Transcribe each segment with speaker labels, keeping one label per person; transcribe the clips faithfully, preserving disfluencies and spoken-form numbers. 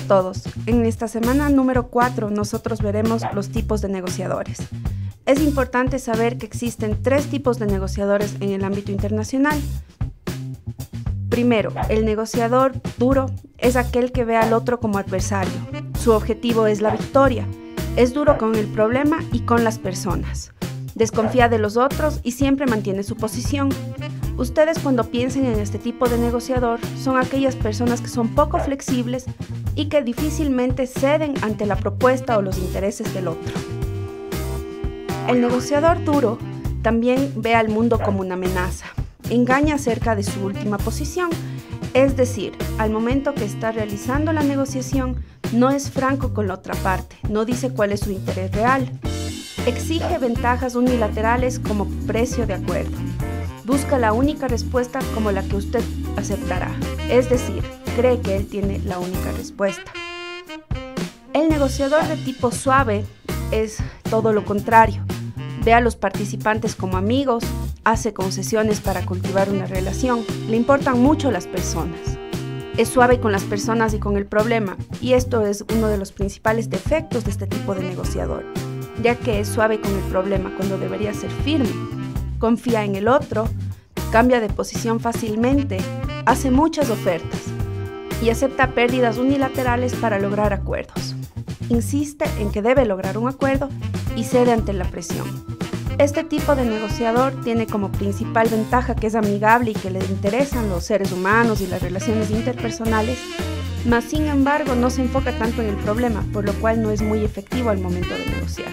Speaker 1: todos. En esta semana número cuatro nosotros veremos los tipos de negociadores. Es importante saber que existen tres tipos de negociadores en el ámbito internacional. Primero, el negociador duro es aquel que ve al otro como adversario. Su objetivo es la victoria. Es duro con el problema y con las personas. Desconfía de los otros y siempre mantiene su posición. Ustedes, cuando piensen en este tipo de negociador, son aquellas personas que son poco flexibles y que difícilmente ceden ante la propuesta o los intereses del otro. El negociador duro también ve al mundo como una amenaza. Engaña acerca de su última posición, es decir, al momento que está realizando la negociación, no es franco con la otra parte, no dice cuál es su interés real. Exige ventajas unilaterales como precio de acuerdo. Busca la única respuesta como la que usted aceptará, es decir, cree que él tiene la única respuesta. El negociador de tipo suave es todo lo contrario. Ve a los participantes como amigos, hace concesiones para cultivar una relación, le importan mucho las personas. Es suave con las personas y con el problema, y esto es uno de los principales defectos de este tipo de negociador, ya que es suave con el problema cuando debería ser firme. Confía en el otro, cambia de posición fácilmente, hace muchas ofertas y acepta pérdidas unilaterales para lograr acuerdos. Insiste en que debe lograr un acuerdo y cede ante la presión. Este tipo de negociador tiene como principal ventaja que es amigable y que le interesan los seres humanos y las relaciones interpersonales, mas sin embargo no se enfoca tanto en el problema, por lo cual no es muy efectivo al momento de negociar.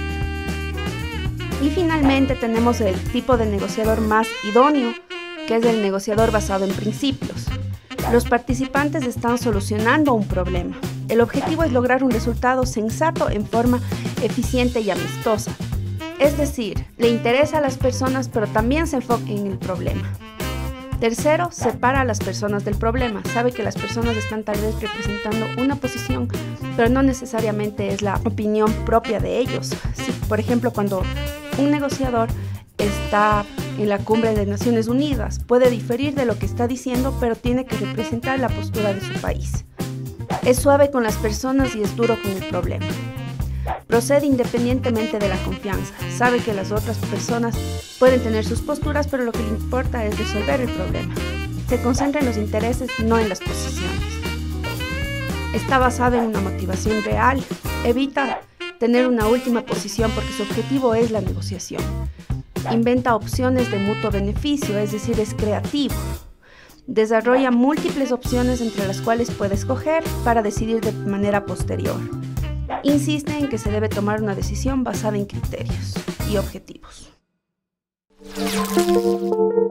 Speaker 1: Y finalmente tenemos el tipo de negociador más idóneo, que es el negociador basado en principios. Los participantes están solucionando un problema. El objetivo es lograr un resultado sensato en forma eficiente y amistosa. Es decir, le interesa a las personas, pero también se enfoca en el problema. Tercero, separa a las personas del problema. Sabe que las personas están tal vez representando una posición, pero no necesariamente es la opinión propia de ellos. Sí, por ejemplo, cuando un negociador está en la cumbre de Naciones Unidas, puede diferir de lo que está diciendo, pero tiene que representar la postura de su país. Es suave con las personas y es duro con el problema. Procede independientemente de la confianza. Sabe que las otras personas pueden tener sus posturas, pero lo que le importa es resolver el problema. Se concentra en los intereses, no en las posiciones. Está basado en una motivación real. Evita tener una última posición porque su objetivo es la negociación. Inventa opciones de mutuo beneficio, es decir, es creativo. Desarrolla múltiples opciones entre las cuales puede escoger para decidir de manera posterior. Insiste en que se debe tomar una decisión basada en criterios y objetivos.